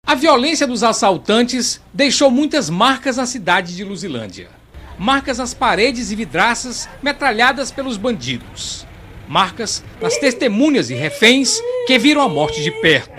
A violência dos assaltantes deixou muitas marcas na cidade de Luzilândia. Marcas nas paredes e vidraças metralhadas pelos bandidos. Marcas nas testemunhas e reféns que viram a morte de perto.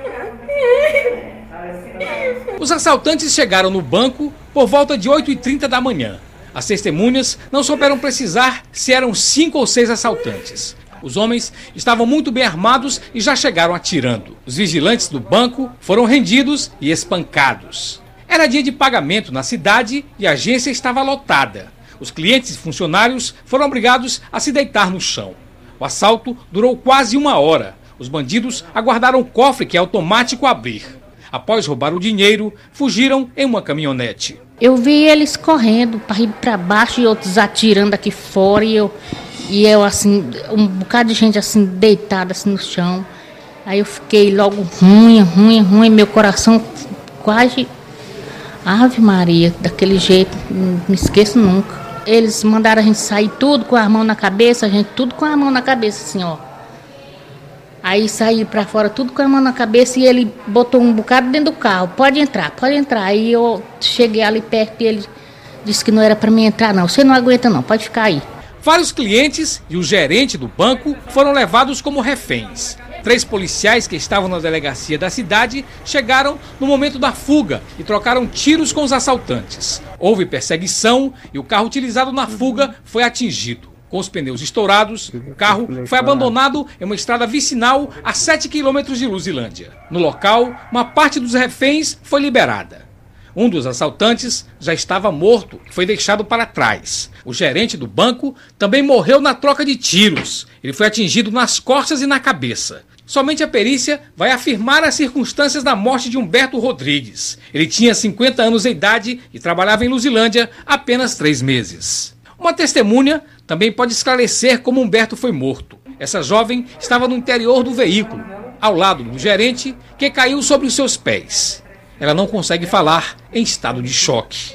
Os assaltantes chegaram no banco por volta de 8h30 da manhã. As testemunhas não souberam precisar se eram 5 ou 6 assaltantes. Os homens estavam muito bem armados e já chegaram atirando. Os vigilantes do banco foram rendidos e espancados. Era dia de pagamento na cidade e a agência estava lotada. Os clientes e funcionários foram obrigados a se deitar no chão. O assalto durou quase 1 hora. Os bandidos aguardaram o cofre que é automático abrir. Após roubar o dinheiro, fugiram em uma caminhonete. Eu vi eles correndo para ir para baixo e outros atirando aqui fora e eu assim, um bocado de gente assim deitada assim no chão. Aí eu fiquei logo ruim, meu coração quase... Ave Maria, daquele jeito, não me esqueço nunca. Eles mandaram a gente sair tudo com a mão na cabeça, a gente tudo com a mão na cabeça assim, ó. Aí saí para fora tudo com a mão na cabeça e ele botou um bocado dentro do carro. Pode entrar. Aí eu cheguei ali perto e ele disse que não era para mim entrar não. Você não aguenta não, pode ficar aí. Vários clientes e o gerente do banco foram levados como reféns. 3 policiais que estavam na delegacia da cidade chegaram no momento da fuga e trocaram tiros com os assaltantes. Houve perseguição e o carro utilizado na fuga foi atingido. Com os pneus estourados, o carro foi abandonado em uma estrada vicinal a 7 quilômetros de Luzilândia. No local, uma parte dos reféns foi liberada. Um dos assaltantes já estava morto e foi deixado para trás. O gerente do banco também morreu na troca de tiros. Ele foi atingido nas costas e na cabeça. Somente a perícia vai afirmar as circunstâncias da morte de Humberto Rodrigues. Ele tinha 50 anos de idade e trabalhava em Luzilândia há apenas 3 meses. Uma testemunha também pode esclarecer como Humberto foi morto. Essa jovem estava no interior do veículo, ao lado do gerente, que caiu sobre os seus pés. Ela não consegue falar em estado de choque.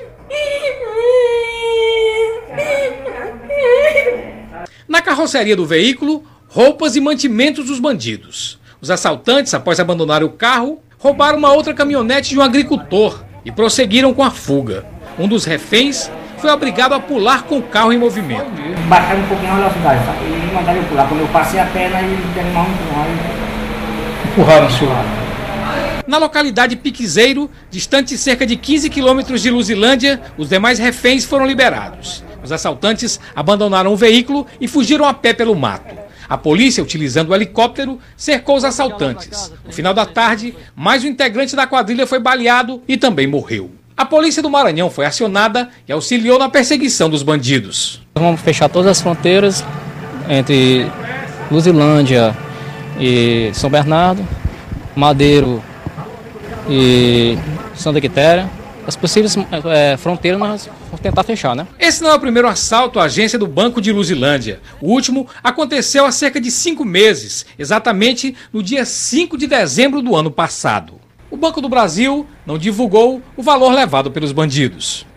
Na carroceria do veículo, roupas e mantimentos dos bandidos. Os assaltantes, após abandonar o carro, roubaram uma outra caminhonete de um agricultor e prosseguiram com a fuga. Um dos reféns foi obrigado a pular com o carro em movimento. Baixaram um pouquinho a velocidade e mandaram eu pular. Quando eu passei a perna, eles deram uma empurraram o senhor. Na localidade Piquezeiro, distante cerca de 15 quilômetros de Luzilândia, os demais reféns foram liberados. Os assaltantes abandonaram o veículo e fugiram a pé pelo mato. A polícia, utilizando o helicóptero, cercou os assaltantes. No final da tarde, mais um integrante da quadrilha foi baleado e também morreu. A polícia do Maranhão foi acionada e auxiliou na perseguição dos bandidos. Vamos fechar todas as fronteiras entre Luzilândia e São Bernardo, Madeiro e Santa Quitéria. As possíveis fronteiras nós vamos tentar fechar, né? Esse não é o primeiro assalto à agência do Banco de Luzilândia. O último aconteceu há cerca de 5 meses, exatamente no dia 5 de dezembro do ano passado. O Banco do Brasil não divulgou o valor levado pelos bandidos.